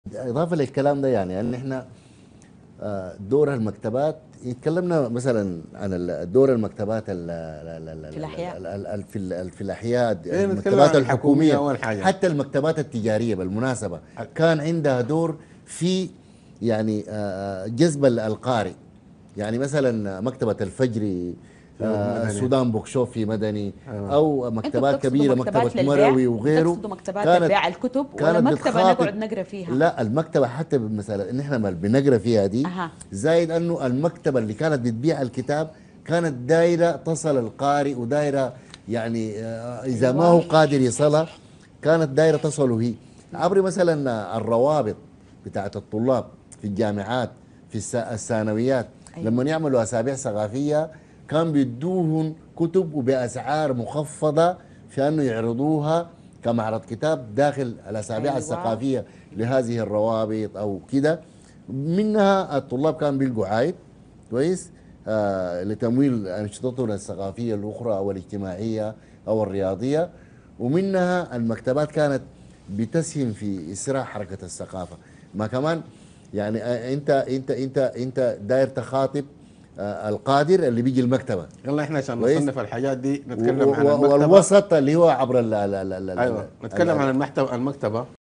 اضافه للكلام ده يعني ان احنا دور المكتبات، اتكلمنا مثلا عن دور المكتبات في الأحياء. في الاحياء، خلينا نتكلم المكتبات عن الحكومية الحكوميه، أول حاجة. حتى المكتبات التجاريه بالمناسبه كان عندها دور في يعني جذب القارئ. يعني مثلا مكتبه الفجر، في مدني. السودان بوك شوب في مدني، أيوة. او انتوا مكتبات بتقصدوا كبيره، مكتبه مكتبات للبيع؟ مروي وغيره. بتقصدوا مكتبات كانت لبيع الكتب ولا كانت مكتبة بتخاطب، نقعد نقرا فيها؟ لا المكتبة حتى مثلا ان احنا ما بنقرا فيها دي، اها. زائد انه المكتبة اللي كانت بتبيع الكتاب كانت دايرة تصل القارئ، ودايرة يعني اذا ما هو ايوه. قادر يصلها كانت دايرة تصله هي عبر مثلا الروابط بتاعت الطلاب في الجامعات، في الثانويات. لما ايوه. يعملوا اسابيع ثقافية كان بيدوهم كتب وبأسعار مخفضة في انه يعرضوها كمعرض كتاب داخل الاسابيع ايوه. الثقافيه لهذه الروابط او كده. منها الطلاب كانوا بيلقوا عائد كويس لتمويل انشطتهم الثقافيه الاخرى او الاجتماعيه او الرياضيه. ومنها المكتبات كانت بتسهم في اسراع حركه الثقافه. ما كمان يعني انت داير تخاطب القادر اللي بيجي المكتبه يلا احنا عشان كويس، نصنف الحاجات دي نتكلم عن المكتبة. والوسط اللي هو عبر ايوه، نتكلم عن المكتبة.